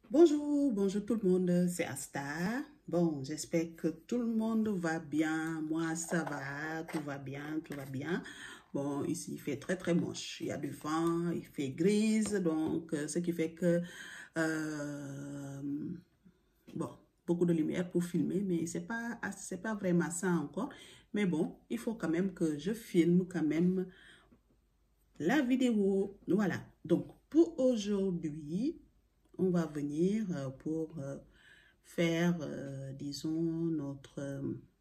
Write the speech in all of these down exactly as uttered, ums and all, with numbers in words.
Bonjour, bonjour tout le monde, c'est Asta. Bon, j'espère que tout le monde va bien. Moi, ça va, tout va bien, tout va bien. Bon, ici, il fait très, très moche. Il y a du vent, il fait grise, donc euh, ce qui fait que, euh, bon, beaucoup de lumière pour filmer, mais c'est pas, c'est pas vraiment ça encore. Mais bon, il faut quand même que je filme quand même la vidéo. Voilà, donc pour aujourd'hui, on va venir euh, pour euh, faire, euh, disons, notre... Euh,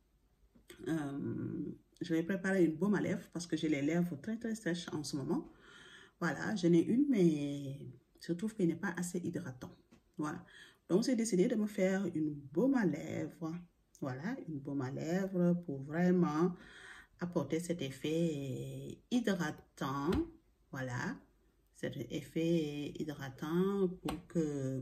euh, je vais préparer une baume à lèvres parce que j'ai les lèvres très, très sèches en ce moment. Voilà, j'en ai une, mais je trouve qu'elle n'est pas assez hydratante. Voilà. Donc, j'ai décidé de me faire une baume à lèvres. Voilà, une baume à lèvres pour vraiment apporter cet effet hydratant. Voilà, cet effet hydratant pour que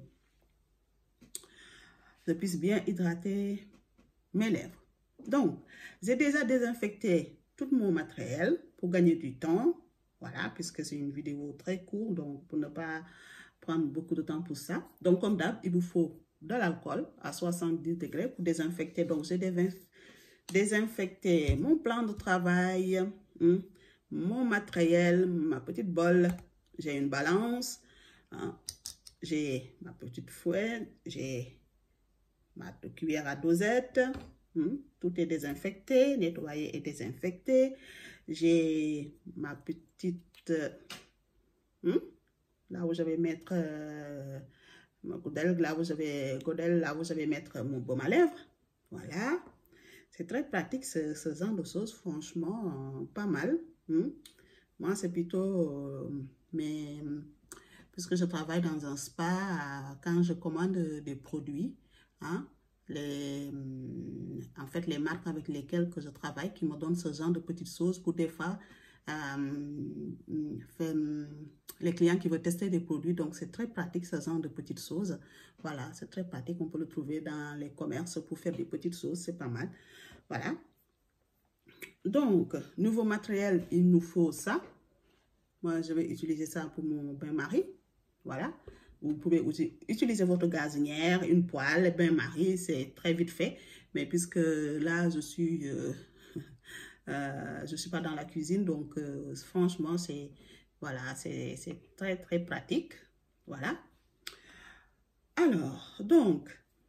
je puisse bien hydrater mes lèvres. Donc, j'ai déjà désinfecté tout mon matériel pour gagner du temps. Voilà, puisque c'est une vidéo très courte, donc pour ne pas prendre beaucoup de temps pour ça. Donc, comme d'hab, il vous faut de l'alcool à soixante-dix degrés pour désinfecter. Donc, j'ai désinfecté mon plan de travail, hein, mon matériel, ma petite bol. J'ai une balance, hein, j'ai ma petite fouette, j'ai ma cuillère à dosette. Hmm, tout est désinfecté, nettoyé et désinfecté. J'ai ma petite... Hmm, là où je vais mettre euh, ma godelle, là où je vais, godelle, là où je vais mettre mon baume à lèvres. Voilà. C'est très pratique ce, ce genre de choses, franchement, euh, pas mal. Hmm. Moi, c'est plutôt... Euh, mais puisque je travaille dans un spa, quand je commande des produits, hein, les, en fait, les marques avec lesquelles que je travaille qui me donnent ce genre de petites choses pour des fois, euh, fait, les clients qui veulent tester des produits, donc c'est très pratique ce genre de petites choses. Voilà, c'est très pratique, on peut le trouver dans les commerces pour faire des petites choses, c'est pas mal. Voilà. Donc, nouveau matériel, il nous faut ça. Moi, je vais utiliser ça pour mon bain-marie. Voilà. Vous pouvez aussi utiliser votre gazinière, une poêle, bain-marie, c'est très vite fait. Mais puisque là, je suis, euh, euh, je suis pas dans la cuisine, donc euh, franchement, c'est voilà, c'est très, très pratique. Voilà. Alors, donc,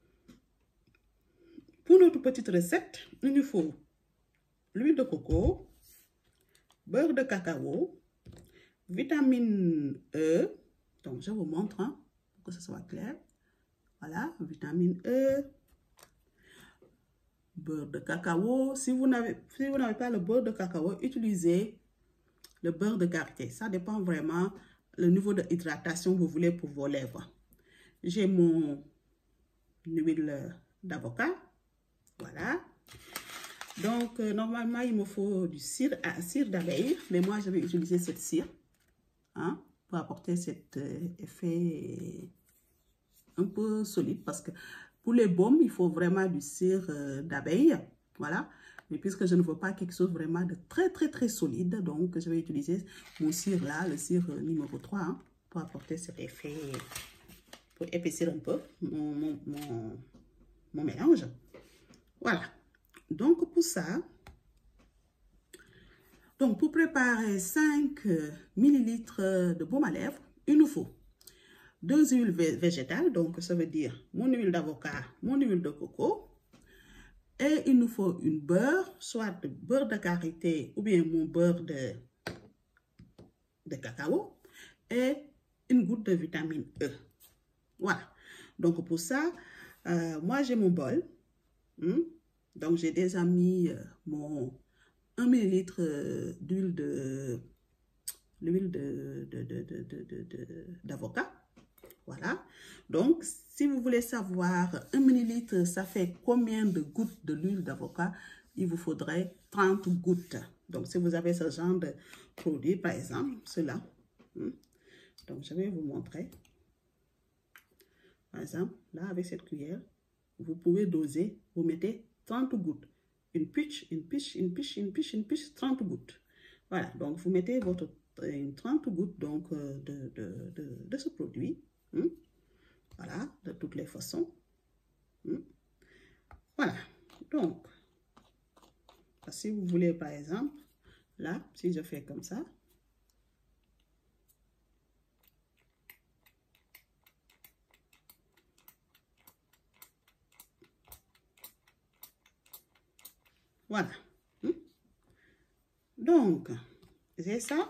pour notre petite recette, il nous faut l'huile de coco, beurre de cacao, vitamine E. Donc, je vous montre hein, pour que ce soit clair. Voilà, vitamine E, beurre de cacao. Si vous n'avez si vous n'avez pas le beurre de cacao, utilisez le beurre de karité. Ça dépend vraiment le niveau de hydratation que vous voulez pour vos lèvres. J'ai mon huile d'avocat. Voilà. Donc, euh, normalement, il me faut du cire, à, cire d'abeille. Mais moi, je vais utiliser cette cire hein, pour apporter cet euh, effet un peu solide. Parce que pour les baumes, il faut vraiment du cire euh, d'abeille. Voilà. Mais puisque je ne veux pas quelque chose vraiment de très, très, très solide, donc je vais utiliser mon cire là, le cire numéro trois, hein, pour apporter cet effet, pour épaissir un peu mon, mon, mon, mon mélange. Voilà. Donc, pour ça, donc pour préparer cinq millilitres de baume à lèvres, il nous faut deux huiles végétales, donc ça veut dire mon huile d'avocat, mon huile de coco. Et il nous faut une beurre, soit de beurre de karité ou bien mon beurre de, de cacao. Et une goutte de vitamine E. Voilà. Donc pour ça, euh, moi j'ai mon bol. Hmm? Donc j'ai déjà mis euh, mon un millilitre d'huile de l'huile de, de, de, de, de, de, de, d'avocat. Voilà. Donc, si vous voulez savoir un millilitre, ça fait combien de gouttes de l'huile d'avocat, il vous faudrait trente gouttes. Donc, si vous avez ce genre de produit, par exemple, cela. Donc, je vais vous montrer. Par exemple, là, avec cette cuillère, vous pouvez doser, vous mettez trente gouttes. Une piche, une piche, une piche, une piche, une piche, trente gouttes. Voilà, donc vous mettez votre trente gouttes donc, de, de, de, de ce produit. Hmm? Voilà, de les façons. Hmm. Voilà. Donc, si vous voulez, par exemple, là, si je fais comme ça, voilà. Hmm. Donc, c'est ça.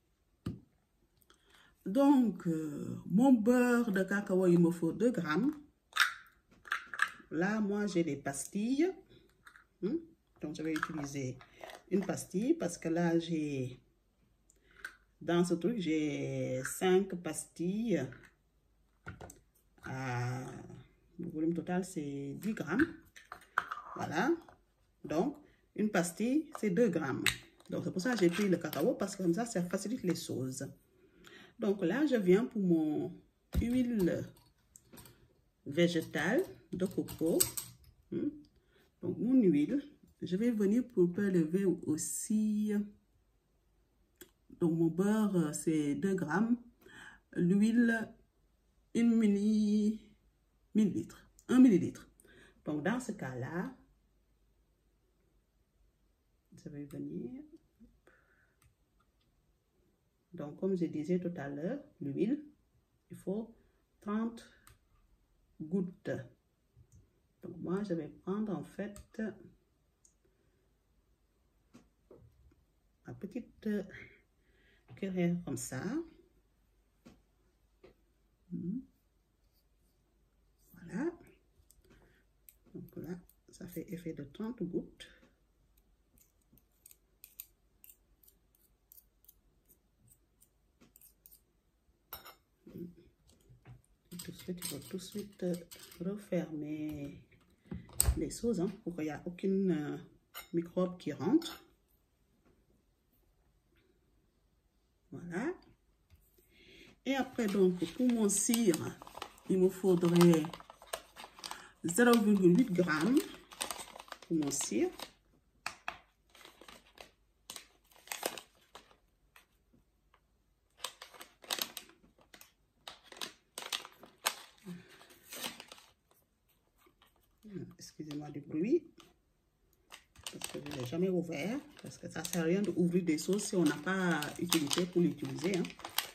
Donc, euh, mon beurre de cacao, il me faut deux grammes. Là, moi, j'ai des pastilles. Hmm. Donc, je vais utiliser une pastille parce que là, j'ai... Dans ce truc, j'ai cinq pastilles. À... Le volume total, c'est dix grammes. Voilà. Donc, une pastille, c'est deux grammes. Donc, c'est pour ça que j'ai pris le cacao parce que comme ça, ça facilite les choses. Donc là, je viens pour mon huile végétale de coco. Donc, mon huile, je vais venir pour prélever aussi. Donc, mon beurre, c'est deux grammes. L'huile, une milli, millilitre, un millilitre. Donc, dans ce cas-là, je vais venir. Donc, comme je disais tout à l'heure, l'huile, il faut trente gouttes. Donc, moi, je vais prendre en fait ma petite cuillère comme ça. Voilà. Donc là, ça fait effet de trente gouttes. Tout de suite, il faut tout de suite refermer les sauces hein, pour qu'il n'y ait aucune euh, microbe qui rentre. Voilà. Et après, donc, pour mon cire, il me faudrait zéro virgule huit grammes pour mon cire. Excusez-moi du bruit, parce que je ne l'ai jamais ouvert, parce que ça ne sert à rien d'ouvrir des sauces si on n'a pas utilité pour l'utiliser. Hein.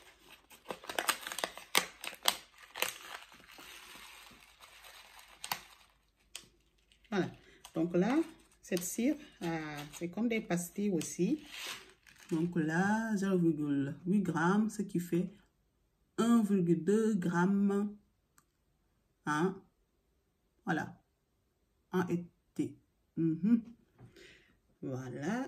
Voilà, donc là, cette cire, euh, c'est comme des pastilles aussi. Donc là, zéro virgule huit grammes, ce qui fait un virgule deux grammes. Hein? Voilà. En été. Mm-hmm. Voilà.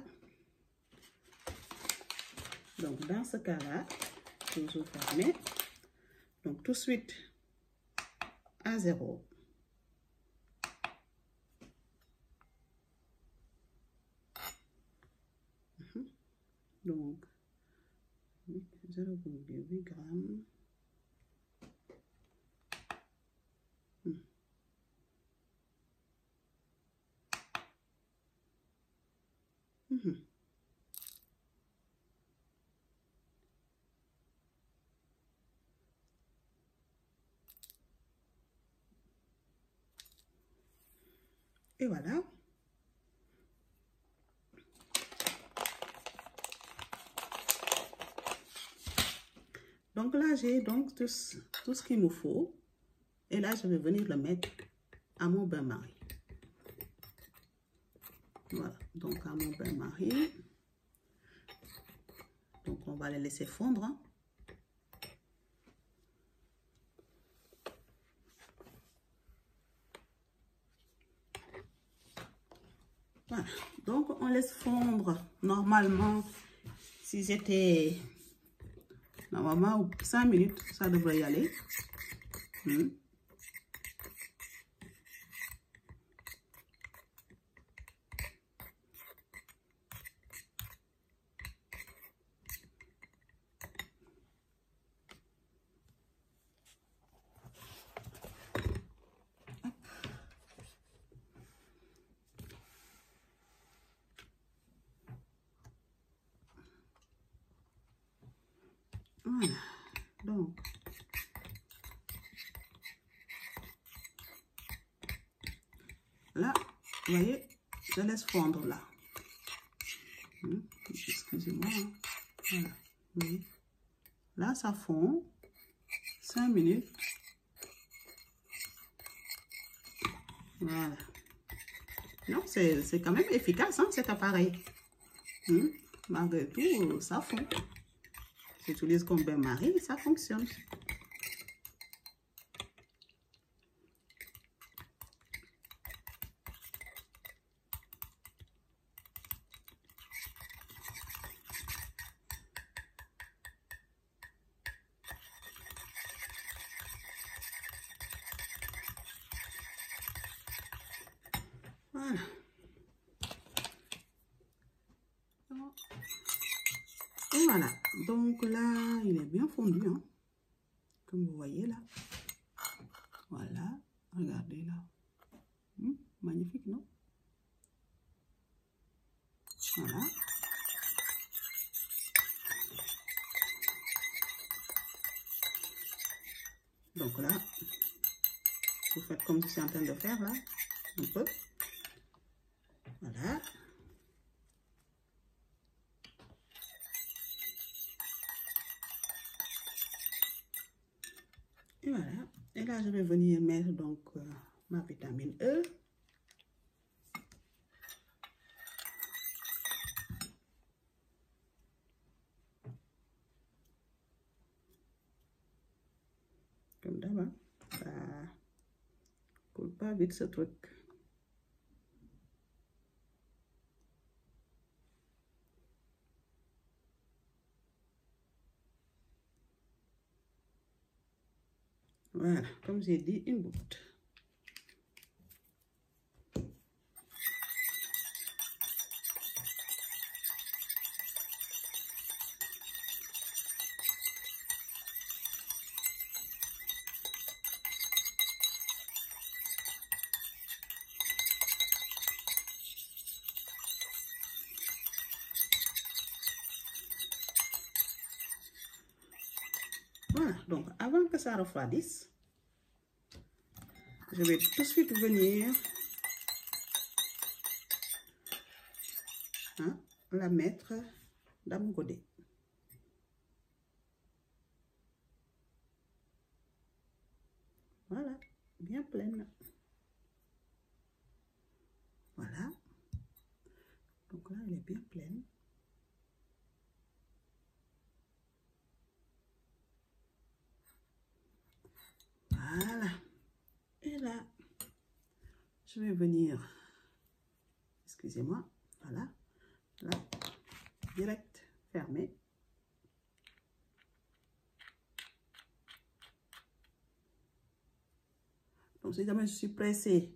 Donc, dans ce cas-là, toujours fermé. Donc, tout de suite, à zéro. Mm-hmm. Donc, zéro virgule huit grammes. Mm. Mm-hmm. Et voilà. Donc là, j'ai donc tout, tout ce qu'il me faut. Et là, je vais venir le mettre à mon bain-marie. Voilà, donc à mon bain-marie. Donc, on va les laisser fondre. Hein. Voilà, donc on laisse fondre normalement, si c'était normalement cinq minutes, ça devrait y aller. Hmm. Voilà, donc là, vous voyez, je laisse fondre là. Hum, excusez-moi. Voilà. Oui. Là, ça fond. cinq minutes. Voilà. Non, c'est quand même efficace, hein, cet appareil. Hum, malgré tout, ça fond. J'utilise comme bain-marie, ça fonctionne. Voilà. Et voilà. Donc là, il est bien fondu, hein, comme vous voyez là. Voilà. Regardez là. Hum, magnifique, non? Voilà. Donc là, vous faites comme je suis en train de faire là, un peu. Voilà. Et voilà. Et là, je vais venir mettre donc euh, ma vitamine E. Comme d'hab, ça coule pas vite ce truc. Voilà, comme j'ai dit, une goutte. Voilà, donc avant que ça refroidisse, je vais tout de suite venir hein, la mettre dans mon godet. Voilà, bien pleine. Voilà. Donc là, elle est bien pleine. Voilà. Et là, je vais venir, excusez-moi, voilà, là, direct, fermé. Donc, si jamais je suis pressée,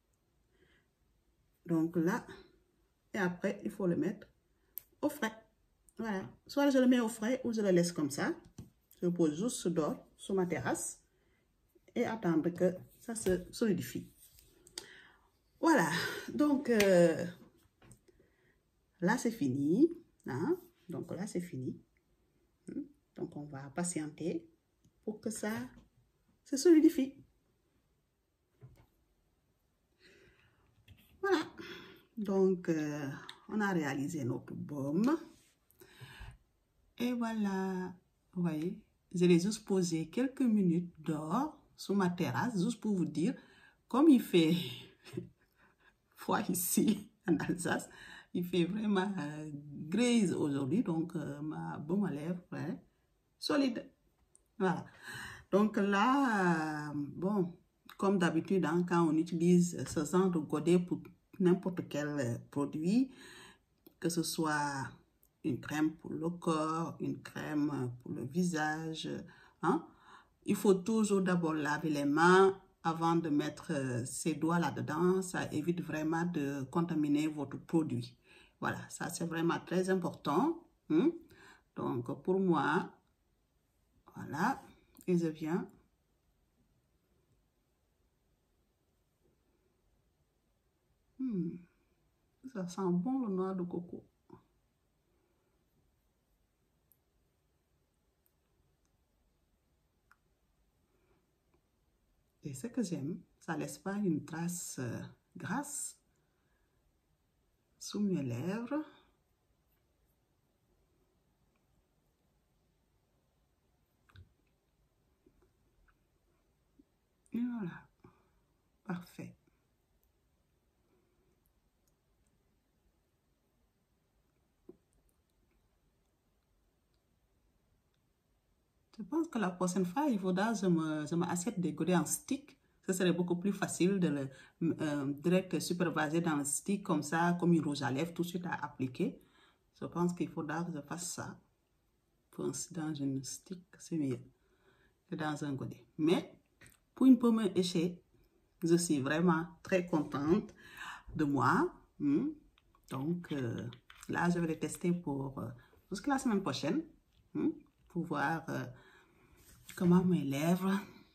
donc là, et après, il faut le mettre au frais. Voilà. Soit je le mets au frais ou je le laisse comme ça. Je le pose juste dehors, sur ma terrasse, et attendre que ça se solidifie. Voilà. Donc, euh, là, c'est fini. Hein? Donc, là, c'est fini. Donc, on va patienter pour que ça se solidifie. Voilà. Donc, euh, on a réalisé notre baume. Et voilà. Vous voyez, je l'ai juste posé quelques minutes dehors, sur ma terrasse, juste pour vous dire, comme il fait froid ici, en Alsace, il fait vraiment euh, grise aujourd'hui, donc euh, ma baume à lèvres, ouais, solide. Voilà. Donc là, euh, bon, comme d'habitude, hein, quand on utilise ce genre de godet pour n'importe quel euh, produit, que ce soit une crème pour le corps, une crème pour le visage, hein, il faut toujours d'abord laver les mains avant de mettre euh, ses doigts là-dedans. Ça évite vraiment de contaminer votre produit. Voilà, ça c'est vraiment très important. Hein? Donc pour moi, voilà, et je viens. Hmm, ça sent bon le noix de coco. Et ce que j'aime, ça ne laisse pas une trace grâce sous mes lèvres. Et voilà, parfait. Je pense que la prochaine fois, il faudra que je me, je m'achète des godets en stick. Ce serait beaucoup plus facile de le euh, direct superposer dans le stick comme ça, comme une rouge à lèvres, tout de suite à appliquer. Je pense qu'il faudra que je fasse ça. Dans une stick, c'est mieux que dans un godet. Mais pour une première échelle, je suis vraiment très contente de moi. Donc euh, là, je vais le tester pour euh, jusqu'à la semaine prochaine hein, pour voir euh, comment mes lèvres.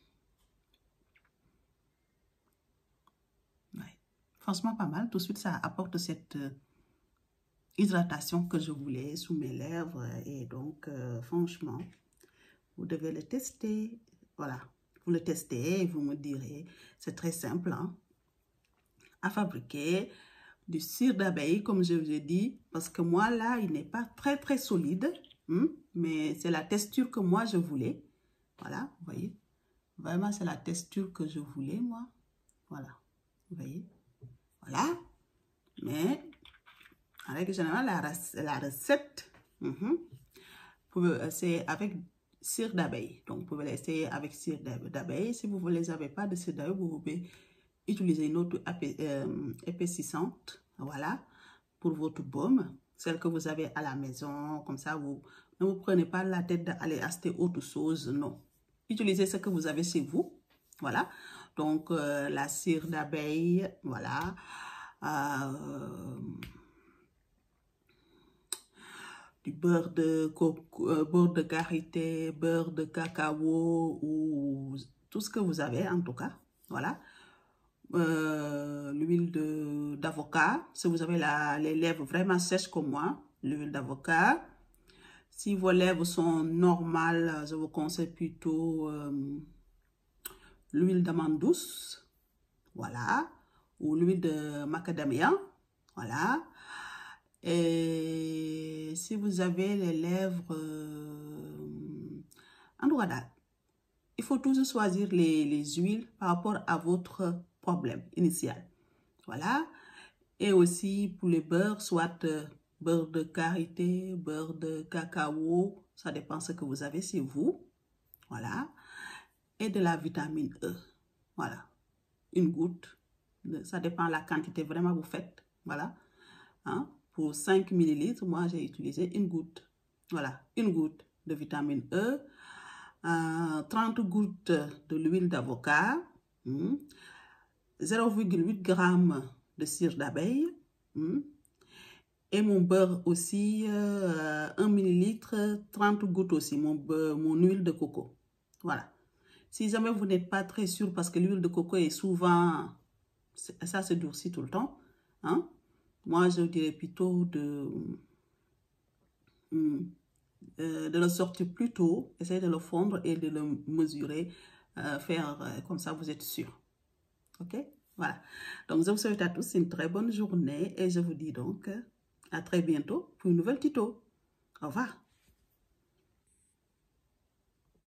Ouais. Franchement, pas mal. Tout de suite, ça apporte cette euh, hydratation que je voulais sous mes lèvres. Et donc, euh, franchement, vous devez le tester. Voilà. Vous le testez et vous me direz. C'est très simple hein, à fabriquer. Du cire d'abeille, comme je vous ai dit, parce que moi, là, il n'est pas très, très solide, hein, mais c'est la texture que moi, je voulais. Voilà, vous voyez. Vraiment, c'est la texture que je voulais, moi. Voilà, vous voyez. Voilà. Mais, en règle générale, la, la recette, uh-huh, c'est avec cire d'abeille. Donc, vous pouvez l'essayer avec cire d'abeille. Si vous ne les avez pas de cire d'abeille, vous pouvez utiliser une autre euh, épaississante, voilà, pour votre baume, celle que vous avez à la maison, comme ça, vous ne vous prenez pas la tête d'aller acheter autre chose, non. Utilisez ce que vous avez chez vous, voilà. Donc, euh, la cire d'abeille, voilà. Euh, du beurre de coco, euh, beurre de karité, beurre de cacao, ou tout ce que vous avez, en tout cas, voilà. Euh, l'huile d'avocat, si vous avez la, les lèvres vraiment sèches comme moi, l'huile d'avocat. Si vos lèvres sont normales, je vous conseille plutôt euh, l'huile d'amande douce, voilà, ou l'huile de macadamia, voilà. Et si vous avez les lèvres euh, en douadal, il faut toujours choisir les, les huiles par rapport à votre problème initial. Voilà. Et aussi pour les beurres, soit euh, beurre de karité, beurre de cacao, ça dépend ce que vous avez chez vous. Voilà. Et de la vitamine E. Voilà. Une goutte. Ça dépend de la quantité vraiment vous faites. Voilà. Hein? Pour cinq millilitres, moi j'ai utilisé une goutte. Voilà. Une goutte de vitamine E. Euh, trente gouttes de l'huile d'avocat. Hmm. zéro virgule huit grammes de cire d'abeille hmm. Et mon beurre aussi, euh, un millilitre, trente gouttes aussi, mon, beurre, mon huile de coco. Voilà. Si jamais vous n'êtes pas très sûr parce que l'huile de coco est souvent, ça se durcit tout le temps, hein? Moi je dirais plutôt de, hmm, euh, de le sortir plus tôt, essayer de le fondre et de le mesurer, euh, faire euh, comme ça vous êtes sûr. Ok? Voilà. Donc, je vous souhaite à tous une très bonne journée et je vous dis donc à très bientôt pour une nouvelle tuto. Au revoir.